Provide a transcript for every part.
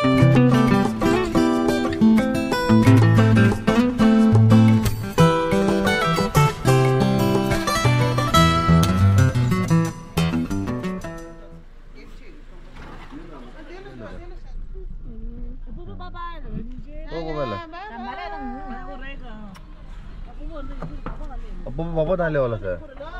पापा डाले वाला सर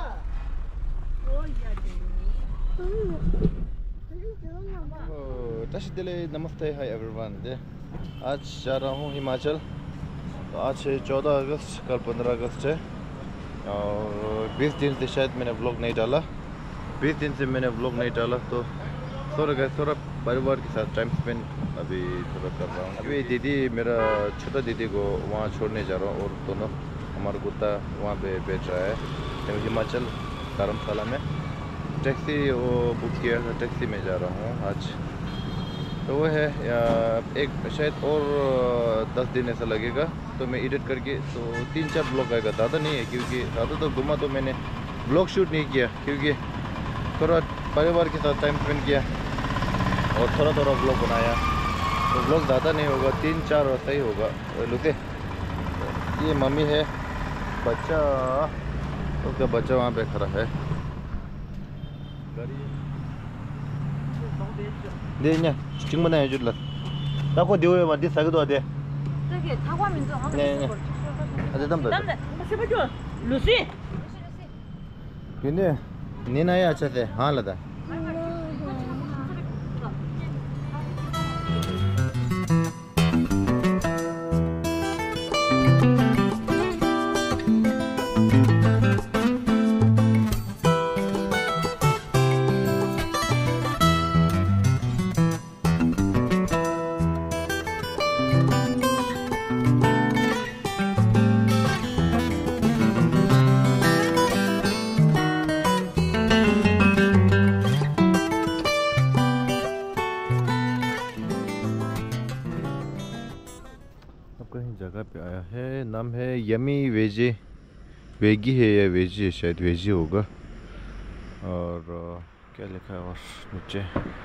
नमस्ते हाय एवरीवन। आज जा रहा हूँ हिमाचल। तो आज है 14 अगस्त, कल 15 अगस्त है और 20 दिन से शायद मैंने व्लॉग नहीं डाला। 20 दिन से मैंने व्लॉग नहीं डाला तो थोड़ा परिवार के साथ टाइम स्पेंड अभी थोड़ा कर रहा हूँ। अभी दीदी, मेरा छोटा दीदी को वहाँ छोड़ने जा रहा हूँ और दोनों हमारा कुत्ता वहाँ पे बैठ रहा है हिमाचल धर्मशाला में। टैक्सी वो बुक किया था, टैक्सी में जा रहा हूँ आज। तो वो है एक शायद और 10 दिन ऐसा लगेगा तो मैं एडिट करके तो 3-4 ब्लॉग आएगा, ज़्यादा नहीं है क्योंकि ज़्यादा तो घुमा तो मैंने ब्लॉग शूट नहीं किया क्योंकि थोड़ा परिवार के साथ टाइम स्पेंड किया और थोड़ा ब्लॉग बनाया। तो ब्लॉग ज़्यादा नहीं होगा, 3-4 वैसा ही होगा। लुके ये मम्मी है, बच्चा उसका बच्चा वहाँ पे खड़ा है। दे न्या चिंग बनाया जुटला ताको दियो मा दिस सागदो दे 저기 타과민도 하나 네. 아들 담다 담다 मुझे बजो लूसी किने नीना या अच्छा से हां लदा कहीं जगह पे आया है, नाम है यमी वेजी। वेगी है या वेजी है, शायद वेजी होगा। और क्या लिखा है और नीचे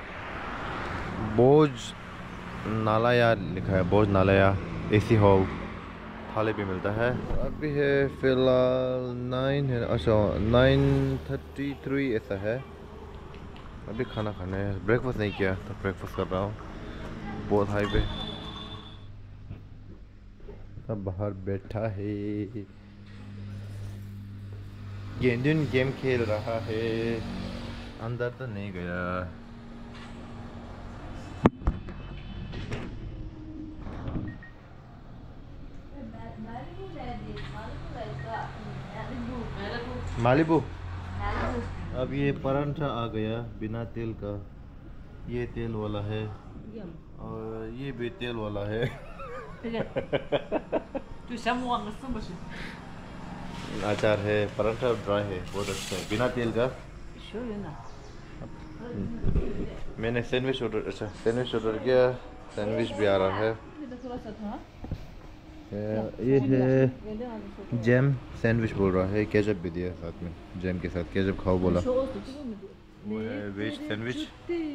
बोझ नालाया लिखा है, बोझ नालाया एसी हॉल थाली भी मिलता है। अभी है फिलहाल 9 है, अच्छा 9:33 ऐसा है। अभी खाना खाना है, ब्रेकफास्ट नहीं किया तो ब्रेकफास्ट कर रहा हूँ। बहुत हाई पे सब बाहर बैठा है, गेंदुन गेम खेल रहा है, अंदर तो नहीं गया। मालिबू अब ये परांठा आ गया बिना तेल का, ये तेल वाला है और ये भी तेल वाला है। अचार है, पराठा ड्राई है, बहुत अच्छा है बिना तेल का। मैंने सैंडविच ऑर्डर किया, सैंडविच भी आ रहा है। ये है जैम सैंडविच बोल रहा है, केचप भी दिया साथ में, जैम के साथ केचप खाओ बोला। वो है वेज सैंडविच।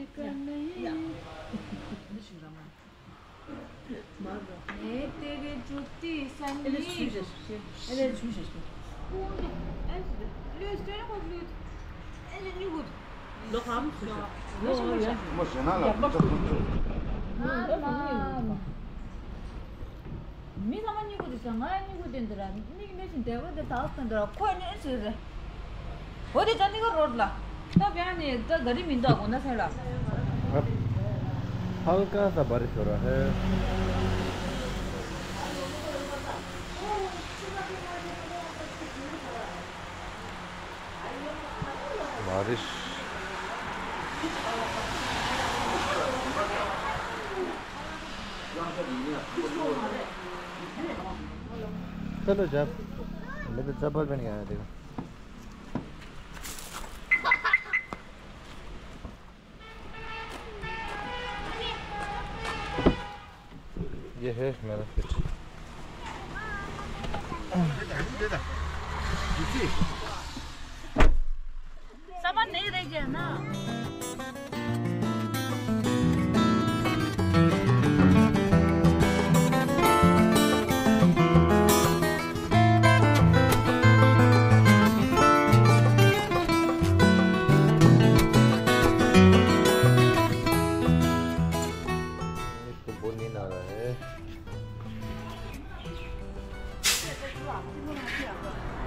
हल्का सा बारिश हो रहा है। बारिश चलो जब मैं तो चप्पल पहन के आया देखो। ये है मेरा फिट। सामान नहीं रह गया ना।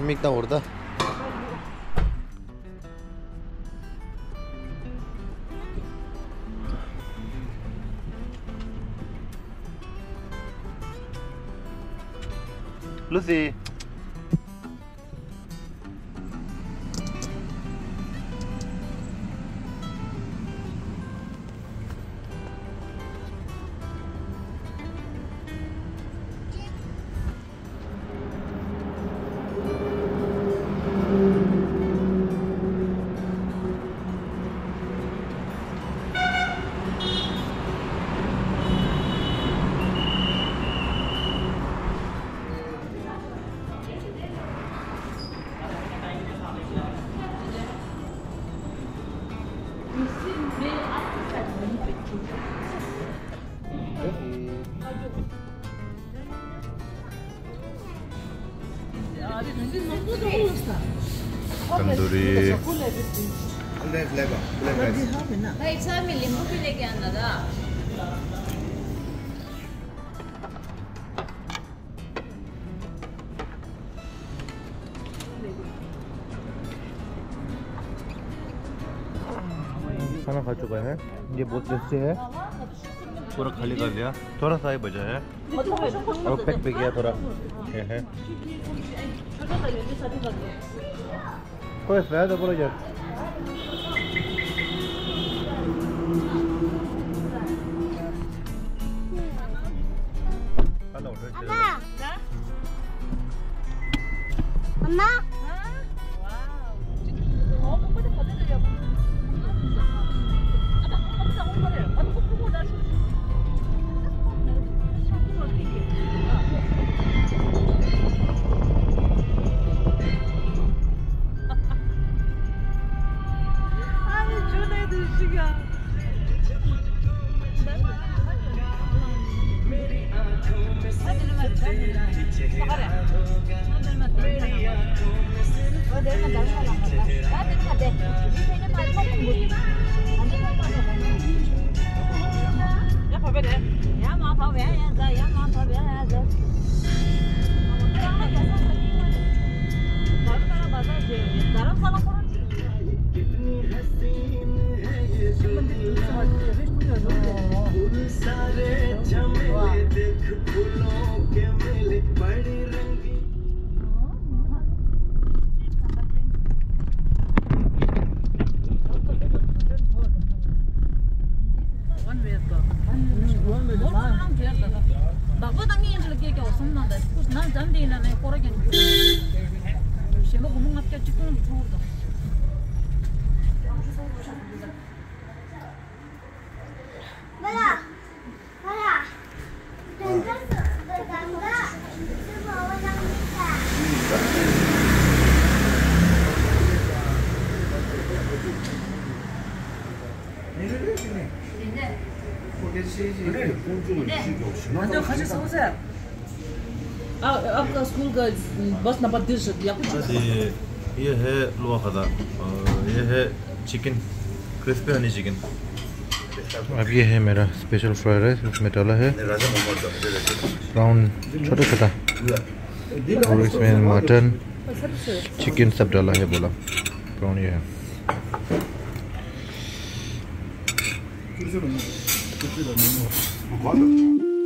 Mikta orada. Lucy. तंदूरी भाई चाय में नींबू भी लेके आना था। खाना खा चुका है, ये बहुत टेस्टी है, पूरा खाली कर लिया, थोड़ा सा ही बचा है और पैक भी किया थोड़ा ये है। कोई फायदा बोलो यार। Mama. 완전 가셨어 보세요. आपका स्कूल का बस नंबर 30 ये है लोहा खदा और ये है चिकन क्रिस्पी हनी चिकन। अब ये है मेरा स्पेशल फ्राइड राइस, उसमें डाला है ब्राउन छोटा छोटा और इसमें मटन चिकन सब डाला है बोला ब्राउन ये है।